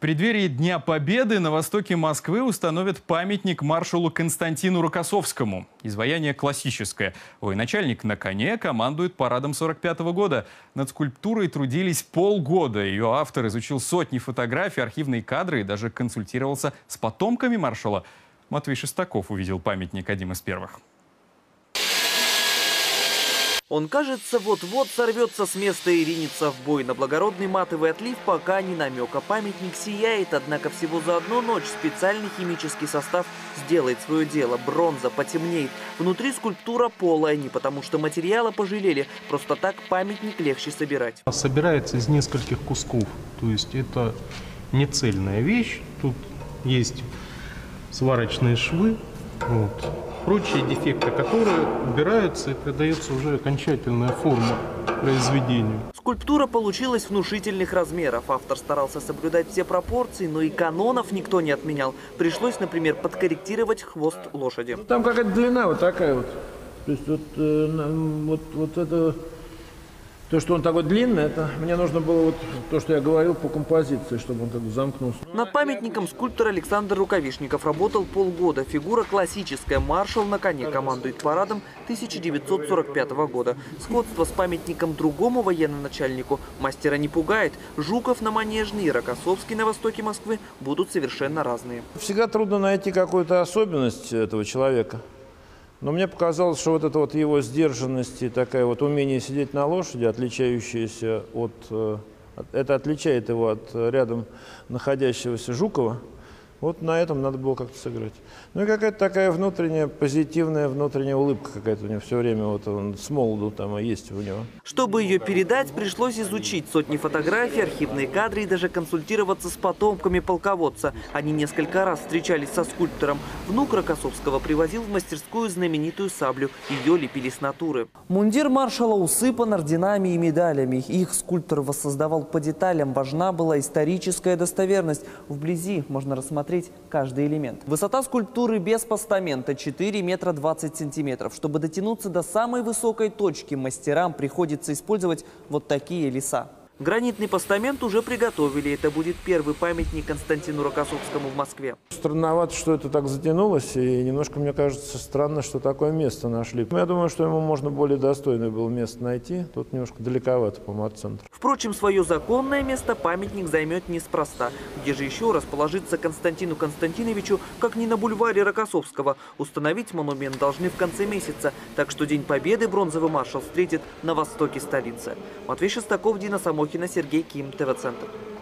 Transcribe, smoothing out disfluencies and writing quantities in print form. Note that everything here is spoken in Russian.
преддверии Дня Победы на востоке Москвы установят памятник маршалу Константину Рокоссовскому. Изваяние классическое. Военачальник на коне командует парадом 45-го года. Над скульптурой трудились полгода. Ее автор изучил сотни фотографий, архивные кадры и даже консультировался с потомками маршала. Матвей Шестаков увидел памятник одним из первых. Он, кажется, вот-вот сорвется с места и ринется в бой. На благородный матовый отлив пока ни намека. Памятник сияет, однако всего за одну ночь специальный химический состав сделает свое дело. Бронза потемнеет. Внутри скульптура полая, не потому что материала пожалели. Просто так памятник легче собирать. Собирается из нескольких кусков. То есть это не цельная вещь. Тут есть сварочные швы. Прочие дефекты, которые убираются, и придается уже окончательная форма произведению. Скульптура получилась внушительных размеров. Автор старался соблюдать все пропорции, но и канонов никто не отменял. Пришлось, например, подкорректировать хвост лошади. Там какая-то длина вот такая вот. То есть вот это... То, что он такой длинный, это мне нужно было вот то, что я говорил по композиции, чтобы он так замкнулся. Над памятником скульптор Александр Рукавишников работал полгода. Фигура классическая. Маршал на коне командует парадом 1945 года. Сходство с памятником другому военно-начальнику мастера не пугает. Жуков на Манежной и Рокоссовский на востоке Москвы будут совершенно разные. Всегда трудно найти какую-то особенность этого человека. Но мне показалось, что вот эта вот его сдержанность и такая вот умение сидеть на лошади, отличающаяся от... Это отличает его от рядом находящегося Жукова. Вот на этом надо было как-то сыграть. Ну и какая-то такая внутренняя, позитивная внутренняя улыбка какая-то у него все время. Вот он с молоду там есть у него. Чтобы ее передать, пришлось изучить сотни фотографий, архивные кадры и даже консультироваться с потомками полководца. Они несколько раз встречались со скульптором. Внук Рокоссовского привозил в мастерскую знаменитую саблю. Ее лепили с натуры. Мундир маршала усыпан орденами и медалями. Их скульптор воссоздавал по деталям. Важна была историческая достоверность. Вблизи можно рассмотреть каждый элемент. Высота скульптуры без постамента 4 метра 20 сантиметров. Чтобы дотянуться до самой высокой точки, мастерам приходится использовать вот такие леса. Гранитный постамент уже приготовили. Это будет первый памятник Константину Рокоссовскому в Москве. Странновато, что это так затянулось, и немножко, мне кажется, странно, что такое место нашли. Я думаю, что ему можно более достойное было место найти. Тут немножко далековато, по-моему, от центра. Впрочем, свое законное место памятник займет неспроста. Где же еще расположиться Константину Константиновичу, как не на бульваре Рокоссовского? Установить монумент должны в конце месяца. Так что День Победы бронзовый маршал встретит на востоке столицы. Матвей Шестаков, Дина Самохина, Сергей Ким, ТВ-центр.